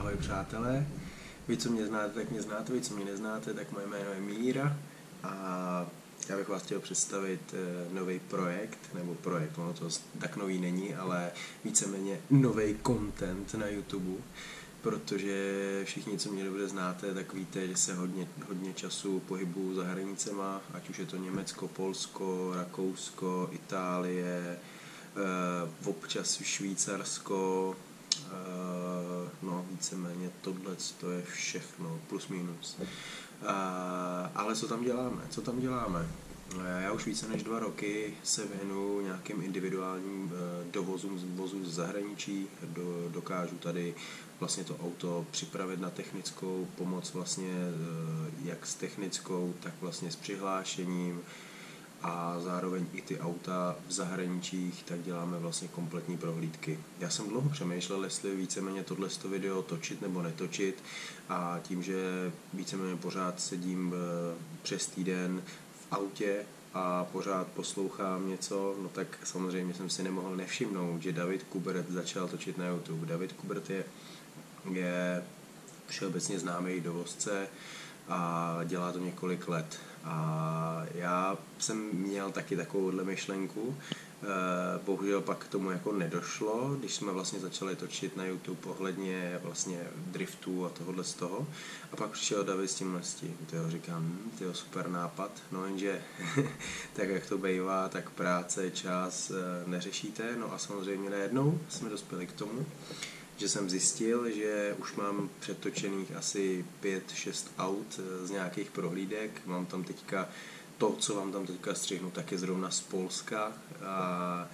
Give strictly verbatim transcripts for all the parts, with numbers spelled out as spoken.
Ahoj přátelé, vy co mě znáte, tak mě znáte, vy co mě neznáte, tak moje jméno je Míra a já bych vás chtěl představit nový projekt, nebo projekt, ono to tak nový není, ale víceméně nový content na YouTube, protože všichni, co mě dobře znáte, tak víte, že se hodně, hodně času pohybuju za hranicema, ať už je to Německo, Polsko, Rakousko, Itálie, občas Švýcarsko, no víceméně tohle to je všechno, plus minus. Ale co tam děláme? Co tam děláme? Já už více než dva roky se věnuju nějakým individuálním dovozům z vozů z zahraničí. Do, dokážu tady vlastně to auto připravit na technickou pomoc, vlastně jak s technickou, tak vlastně s přihlášením. A zároveň i ty auta v zahraničích, tak děláme vlastně kompletní prohlídky. Já jsem dlouho přemýšlel, jestli víceméně tohleto video točit nebo netočit, a tím, že víceméně pořád sedím přes týden v autě a pořád poslouchám něco, no tak samozřejmě jsem si nemohl nevšimnout, že David Kubert začal točit na YouTube. David Kubert je, je všeobecně známý dovozce a dělá to několik let. A já jsem měl taky takovouhle myšlenku, bohužel pak k tomu jako nedošlo, když jsme vlastně začali točit na YouTube ohledně vlastně driftů a tohohle z toho. A pak přišel David s tímhle s tím, tyjo, říkám, hm, tyjo, super nápad, no jenže tak jak to bývá, tak práce, čas neřešíte, no a samozřejmě najednou jsme dospěli k tomu, že jsem zjistil, že už mám přetočených asi pět šest aut z nějakých prohlídek. Mám tam teďka to, co vám tam teďka střihnu, tak je zrovna z Polska. A,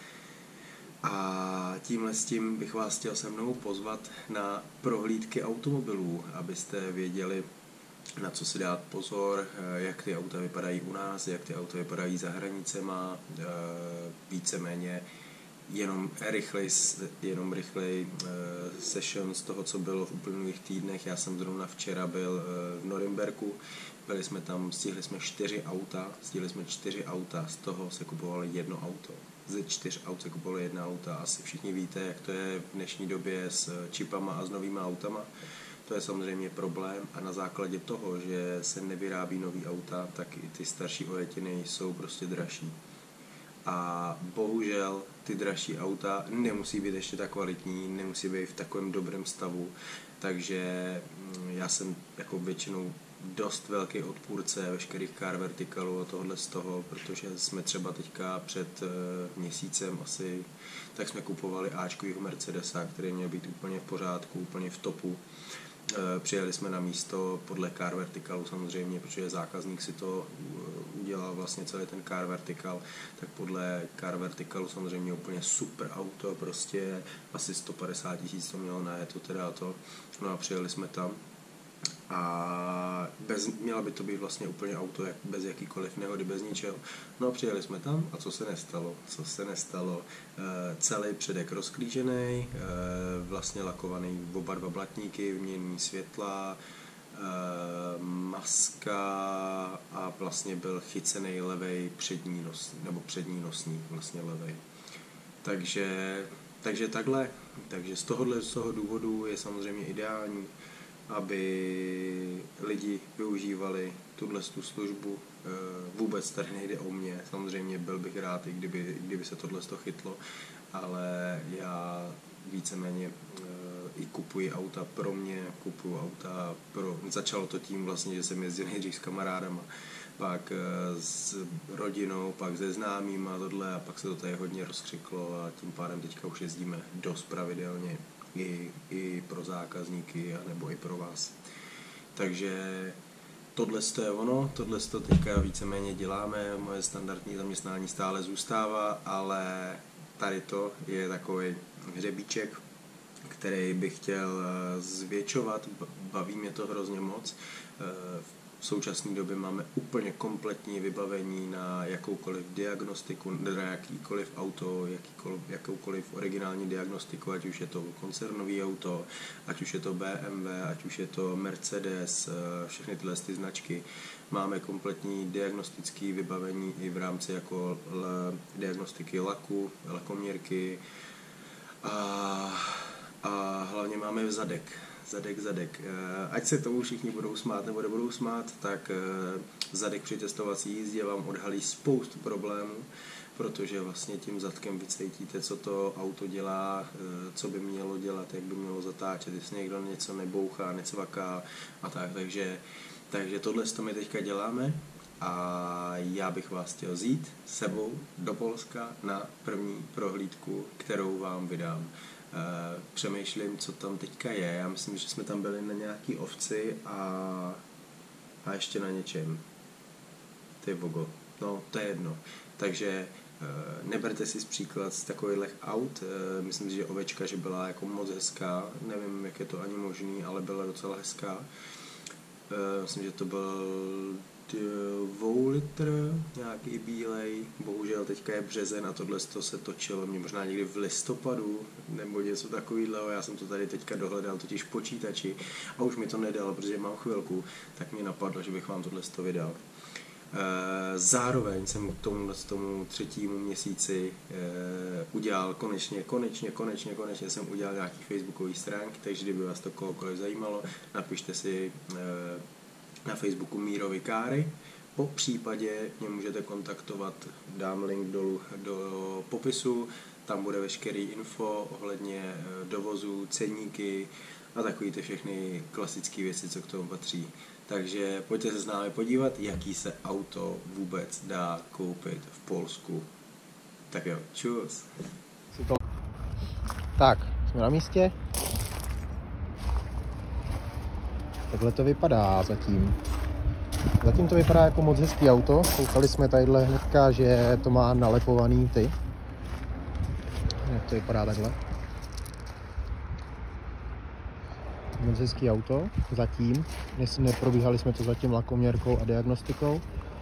a tímhle s tím bych vás chtěl se mnou pozvat na prohlídky automobilů, abyste věděli, na co si dát pozor, jak ty auta vypadají u nás, jak ty auta vypadají za hranicema, víceméně jenom rychlej, jenom rychlej uh, session z toho, co bylo v uplynulých týdnech. Já jsem zrovna včera byl uh, v Norimberku, byli jsme tam, stihli jsme čtyři auta, stihli jsme čtyři auta, z toho se kupovalo jedno auto. Ze čtyř aut se kupovalo jedna auta. Asi všichni víte, jak to je v dnešní době s čipama a s novýma autama. To je samozřejmě problém a na základě toho, že se nevyrábí nový auta, tak i ty starší ojetiny jsou prostě dražší. A bohužel ty dražší auta nemusí být ještě tak kvalitní, nemusí být v takovém dobrém stavu, takže já jsem jako většinou dost velký odpůrce veškerých car verticalů a tohle z toho, protože jsme třeba teďka před měsícem asi, tak jsme kupovali Ačkovýho Mercedesa, který měl být úplně v pořádku, úplně v topu. Přijeli jsme na místo podle car verticalu samozřejmě, protože zákazník si to udělal vlastně celý ten car vertical, tak podle car verticalu samozřejmě úplně super auto, prostě asi sto padesát tisíc to mělo na to teda to. No a přijeli jsme tam a bez, měla by to být vlastně úplně auto jak, bez jakýkoliv nehody, bez ničeho. No a přijeli jsme tam a co se nestalo? Co se nestalo? E, celý předek rozklížený, e, vlastně lakovaný oba dva blatníky, vyměněný světla, e, maska a vlastně byl chycený levej přední nos, nebo přední nosník, vlastně levej. Takže, takže takhle, takže z tohohle z toho důvodu je samozřejmě ideální, aby lidi využívali tuhle tu službu. Vůbec tady nejde o mě, samozřejmě byl bych rád, i kdyby, kdyby se tohle chytlo, ale já víceméně i kupuji auta pro mě, kupuji auta pro... Začalo to tím vlastně, že jsem jezdil nejdřív s kamarádama, pak s rodinou, pak se známýma tohle a pak se to tady hodně rozkřiklo a tím pádem teďka už jezdíme dost pravidelně. I, i pro zákazníky, nebo i pro vás. Takže tohle je ono, tohle to teďka víceméně děláme, moje standardní zaměstnání stále zůstává, ale tady to je takový hřebíček, který bych chtěl zvětšovat, baví mě to hrozně moc. V současné době máme úplně kompletní vybavení na jakoukoliv diagnostiku, na jakýkoliv auto, jakýkoliv, jakoukoliv originální diagnostiku, ať už je to koncernový auto, ať už je to bé em vé, ať už je to Mercedes, všechny tyhle ty značky. Máme kompletní diagnostické vybavení i v rámci jako l, diagnostiky laku, lakoměrky a a hlavně máme zadek. Zadek, zadek. Ať se tomu všichni budou smát nebo nebudou smát, tak zadek při testovací jízdě vám odhalí spoustu problémů, protože vlastně tím zadkem vycítíte, co to auto dělá, co by mělo dělat, jak by mělo zatáčet, jestli někdo něco nebouchá, necvaká a tak. Takže, takže tohle to my teďka děláme a já bych vás chtěl vzít s sebou do Polska na první prohlídku, kterou vám vydám. Přemýšlím, co tam teďka je. Já myslím, že jsme tam byli na nějaký ovci a, a ještě na něčem. Ty vogo. No, to je jedno. Takže neberte si z příklad z takových aut. Myslím si, že ovečka, že byla jako moc hezká. Nevím, jak je to ani možný, ale byla docela hezká. Myslím, že to byl dvou litr, nějaký bílej. Bohužel teďka je březen a tohle se točilo mě možná někdy v listopadu nebo něco takového. Já jsem to tady teďka dohledal totiž v počítači a už mi to nedalo, protože mám chvilku, tak mi napadlo, že bych vám tohle vydal. Zároveň jsem k tomu, tomu třetímu měsíci udělal konečně, konečně, konečně, konečně jsem udělal nějaký facebookový stránky, takže kdyby vás to kohokoliv zajímalo, napište si na Facebooku Míro Vikáry. Po případě mě můžete kontaktovat, dám link dolů do popisu, tam bude veškerý info ohledně dovozu, ceníky a takový ty všechny klasické věci, co k tomu patří. Takže pojďte se s námi podívat, jaký se auto vůbec dá koupit v Polsku. Tak jo, čus. Tak, jsme na místě. Takhle to vypadá zatím. Zatím to vypadá jako moc hezký auto. Koukali jsme tadyhle hnedka, že to má nalepovaný ty. Jak to vypadá takhle. Moc hezký auto, zatím. Neprobíhali jsme to zatím lakoměrkou a diagnostikou.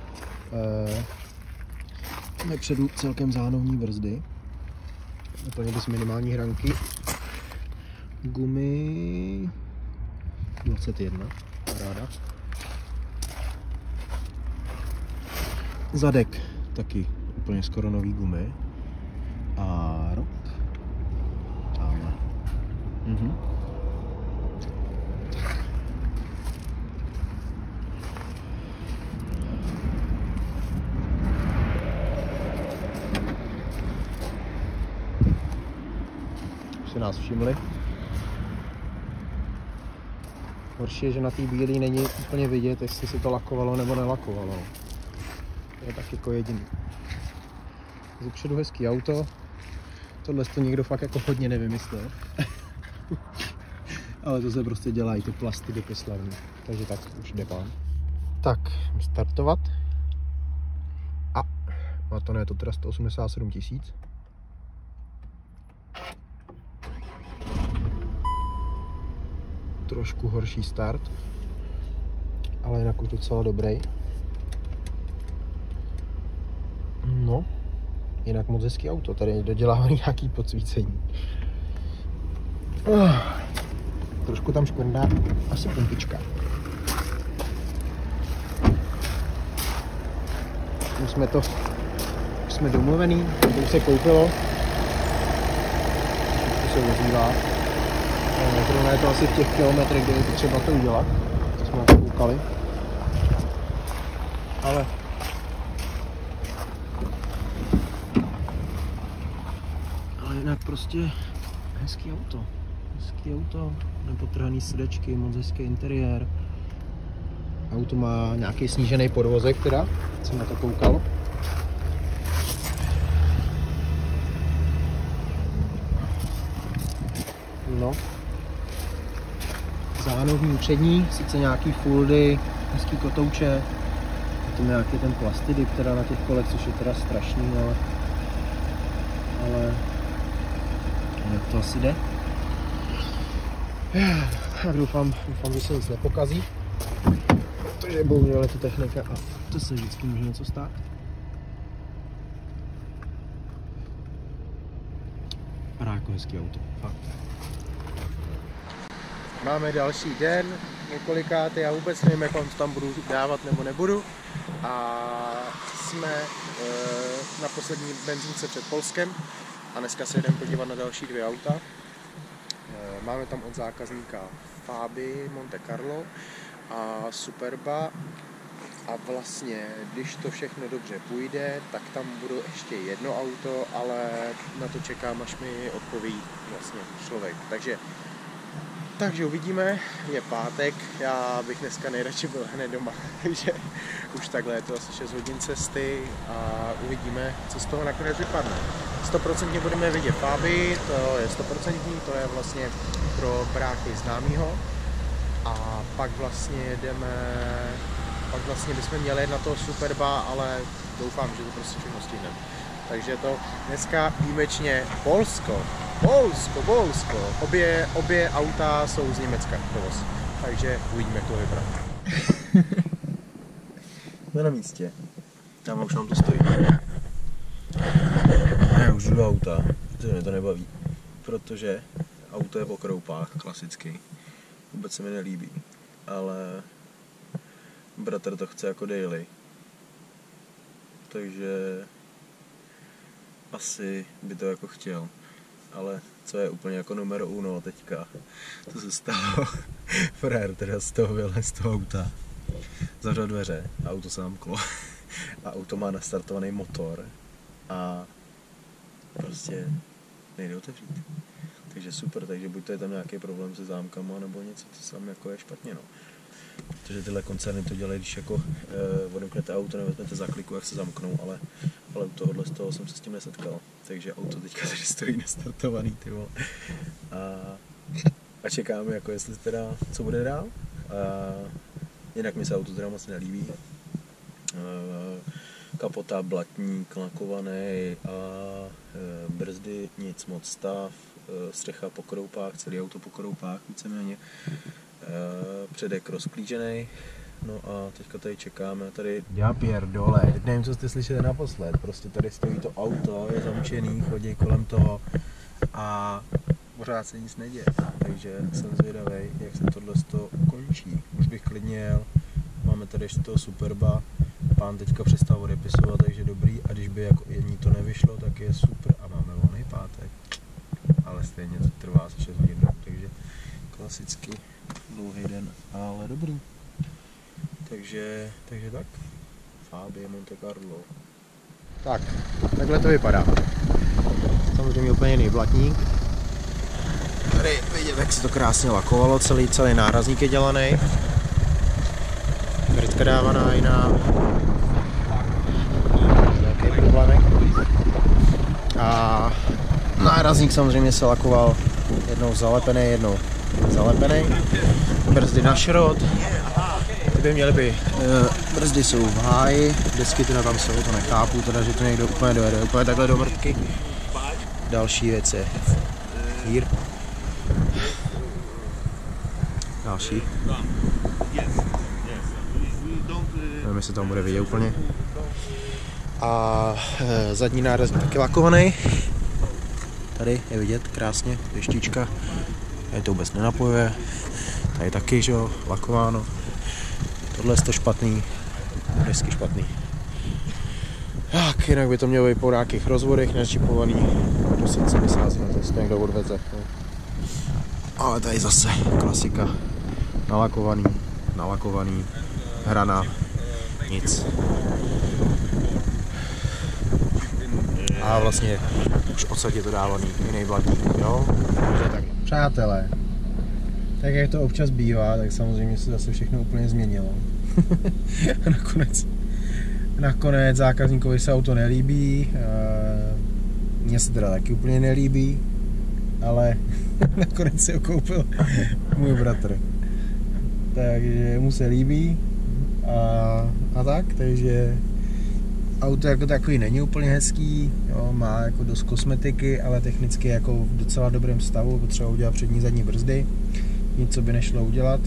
Máme předu celkem zánovní brzdy. Úplně bez minimální hranky. Gumy dvacet jedna, paráda. Zadek taky úplně skoro nový gumy. A rok. Tamhle. Mhm. Už se nás všimli. Horší je, že na té bílé není úplně vidět, jestli si to lakovalo nebo nelakovalo. To je tak jako jediný. Zepředu hezký auto. Tohle to někdo fakt jako hodně nevymyslel. Ale to se prostě dělají, ty plasty do slavný. Takže tak už jde pán. Tak, startovat. A má to ne, to teda sto osmdesát sedm tisíc. Trošku horší start, ale jinak už docela dobrý. No, jinak moc hezký auto, tady je dodělávaný nějaký podsvícení. Uh, trošku tam škvrndá asi pumpička. Už jsme to, už jsme domluvený, to se koupilo. To se ozývá. Zrovna je to asi v těch kilometrech, kde je to třeba to udělat. To jsme na to koukali. Ale ale jinak prostě hezký auto. Hezký auto, nepotrhaný sedačky, moc hezký interiér. Auto má nějaký snížený podvozek teda, jsem na to koukal. No. Zánovní přední, sice nějaký foldy, hezký kotouče, potom nějaký ten plastidip teda na těch kolech, což je teda strašný, ale, ale jak to asi jde. Já doufám, doufám, že se nic nepokazí, protože bohužel je to technika a to se vždycky může něco stát. Vypadá jako hezký auto, fakt. Máme další den, několikátý, já vůbec nevím, jak vám to tam budu dávat nebo nebudu. A jsme e, na poslední benzínce před Polskem a dneska se jdeme podívat na další dvě auta. E, máme tam od zákazníka Fabii, Monte Carlo a Superba. A vlastně, když to všechno dobře půjde, tak tam bude ještě jedno auto, ale na to čekám, až mi odpoví vlastně člověk. Takže, takže uvidíme, je pátek, já bych dneska nejradši byl hned doma, takže už takhle je to asi šest hodin cesty a uvidíme, co z toho nakonec vypadne. sto procent budeme vidět Fabii, to je sto procent, to je vlastně pro bráchy známýho. A pak vlastně jedeme, pak vlastně bychom měli na to Superba, ale doufám, že to prostě všechno stihneme. Takže to dneska výjimečně Polsko, Polsko, Polsko, obě, obě auta jsou z Německa dovoz. Takže uvidíme, jak to vypadá. Jsme na místě. Tam už nám to stojí. Já už jdu do auta, protože mě to nebaví. Protože auto je po kroupách, klasicky. Vůbec se mi nelíbí, ale bratr to chce jako daily, takže asi by to jako chtěl, ale co je úplně jako numero uno teďka, to se stalo, frér teda z toho vylez z toho auta, zavřel dveře, auto se zamklo a auto má nastartovaný motor a prostě nejde otevřít. Takže super, takže buď to je tam nějaký problém se zámkama, nebo něco, co tam jako je špatně, no. Protože tyhle koncerny to dělají, když jako eh, odemknete auto, nevezmete zákliku, jak se zamknou, ale, ale u tohohle z toho jsem se s tím nesetkal. Takže auto teďka tady stojí nastartovaný, ty vole. A, a čekáme, jako jestli teda, co bude dál. A, jinak mi se auto teda moc nelíbí. A, kapota, blatník, lakovaný a e, brzdy, nic moc stav, e, střecha po kroupách, celý auto po kroupách víceméně, e, předek rozklížený, no a teďka tady čekáme, tady já pierdole, nevím, co jste slyšeli naposled, prostě tady stojí to auto, je zamčený, chodí kolem toho a pořád se nic neděje, takže jsem zvědavý, jak se tohle končí, už bych klidně jel, máme tady ještě toho Superba, pán teďka přestal odepisovat, takže dobrý, a když by jako jední to nevyšlo, tak je super a máme volný pátek, ale stejně to trvá asi šest hodin, takže klasicky dlouhý den, ale dobrý. Takže, takže tak, Fabie, Monte Carlo. Tak, takhle to vypadá. Samozřejmě úplně jiný blatník. Tady vidět, jak se to krásně lakovalo, celý, celý nárazník je dělaný. Brzka dávaná jiná. Nějaký problémek. A nárazník samozřejmě se lakoval jednou zalepený, jednou zalepený. Brzdy na šrot. Ty by měly by, brzdy jsou v háji, desky teda tam jsou, to nechápu, teda, že to někdo úplně dojede, úplně takhle do mrtky. Další věc je hýr. Další. Nevím, jestli tam bude vidět úplně. A e, zadní nárazník taky lakovaný. Tady je vidět krásně, deštička. Tady to vůbec nenapojuje. Tady taky, že jo, lakováno. Tohle je to špatný, desky špatný. Tak, jinak by to mělo být po nějakých rozvodech, načipovaný. Prostě se vysází na to, jestli to někdo odveze. Ale tady zase klasika. Nalakovaný, nalakovaný, hrana, nic. A vlastně už v podstatě to dávaný, jiný blatník, jo? Takže tak, přátelé, tak jak to občas bývá, tak samozřejmě se zase všechno úplně změnilo. A nakonec, nakonec zákazníkovi se auto nelíbí, mně se teda taky úplně nelíbí, ale nakonec si ho koupil můj bratr. Takže mu se líbí a, a tak, takže auto jako takový není úplně hezký, jo, má jako dost kosmetiky, ale technicky jako v docela dobrém stavu, potřeba udělat přední zadní brzdy, nic co by nešlo udělat.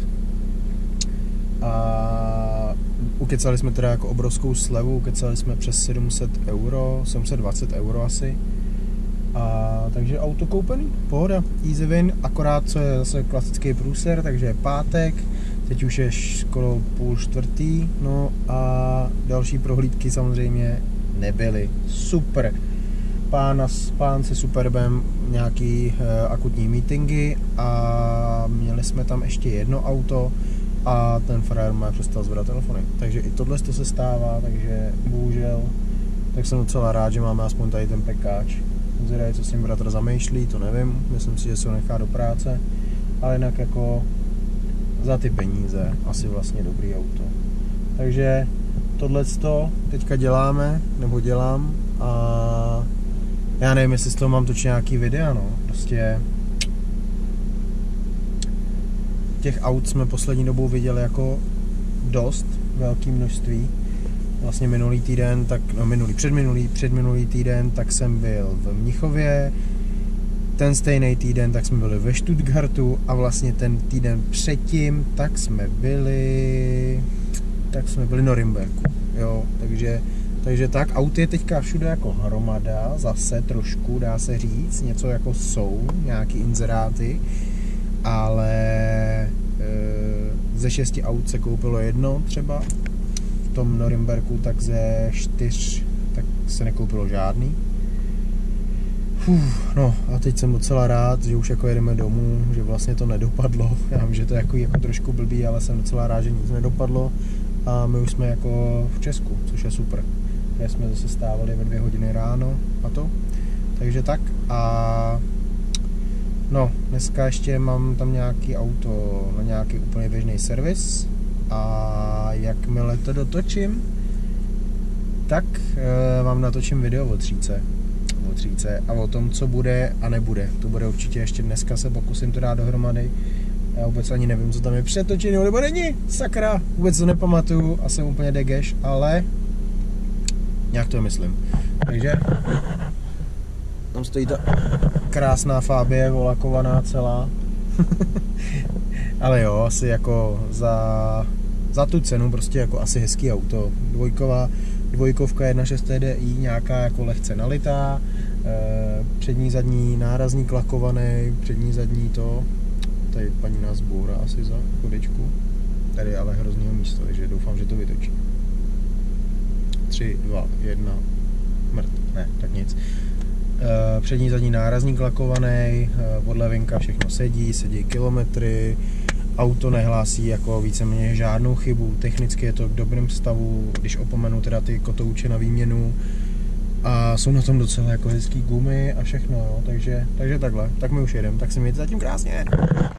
A ukecali jsme teda jako obrovskou slevu, ukecali jsme přes sedm set euro, sedm set dvacet euro asi. A takže auto koupený, pohoda, easy win, akorát co je zase klasický průser, takže je pátek, teď už je skoro půl čtvrtý, no a další prohlídky samozřejmě nebyly. Super, pán, pán se Superbem nějaký uh, akutní meetingy a měli jsme tam ještě jedno auto a ten frajer má přestal zvedat telefony. Takže i tohle to se stává, takže bohužel, tak jsem docela rád, že máme aspoň tady ten pekáč. Zvědavý, co s ním bratr zamýšlí, to nevím, myslím si, že se ho nechá do práce, ale jinak jako za ty peníze asi vlastně dobrý auto. Takže tohleto teďka děláme, nebo dělám a já nevím, jestli z toho mám točit nějaký videa, no. Prostě těch aut jsme poslední dobou viděli jako dost, velké množství. Vlastně minulý týden, tak, no minulý, předminulý, předminulý týden, tak jsem byl v Mnichově, ten stejný týden, tak jsme byli ve Stuttgartu a vlastně ten týden předtím, tak jsme byli, tak jsme byli v Norimberku, jo, takže, takže tak, aut je teďka všude jako hromada, zase trošku, dá se říct, něco jako jsou, nějaký inzeráty, ale e, ze šesti aut se koupilo jedno třeba, v tom Norimberku tak ze čtyř tak se nekoupilo žádný. Uf, no a teď jsem docela rád, že už jako jedeme domů, že vlastně to nedopadlo. Já vím, že to je jako, jako trošku blbý, ale jsem docela rád, že nic nedopadlo a my už jsme jako v Česku, což je super. Kde jsme zase stávali ve dvě hodiny ráno a to. Takže tak a no, dneska ještě mám tam nějaký auto na nějaký úplně běžný servis a jakmile to dotočím, tak e, vám natočím video o tříce. O tříce a o tom, co bude a nebude. To bude určitě ještě dneska, se pokusím to dát dohromady. Já vůbec ani nevím, co tam je přetočený, nebo není, sakra, vůbec to nepamatuju a jsem úplně degeš, ale nějak to myslím. Takže tam stojí ta krásná Fabie, volakovaná celá. Ale jo, asi jako za, za tu cenu prostě jako asi hezký auto. Dvojková, dvojkovka jedna šest T D I, nějaká jako lehce nalitá, e, přední zadní nárazník lakovaný, přední zadní to, tady paní nás bourá asi za chodičku. Tady je ale hroznýho místo, takže doufám, že to vytočí. tři, dva, jedna, mrt, ne, tak nic. E, přední zadní nárazník lakovaný, e, podlevinka všechno sedí, sedí kilometry, auto nehlásí jako víceméně žádnou chybu, technicky je to v dobrém stavu, když opomenu teda ty kotouče na výměnu a jsou na tom docela jako hezký gumy a všechno, jo, takže, takže takhle, tak my už jedeme, tak si mějte zatím krásně.